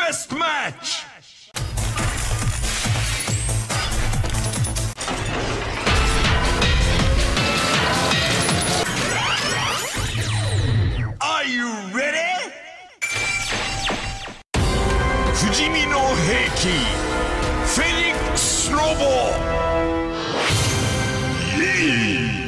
First match! Are you ready? Fujimi no Heiki, Phoenix Robo! Yeah!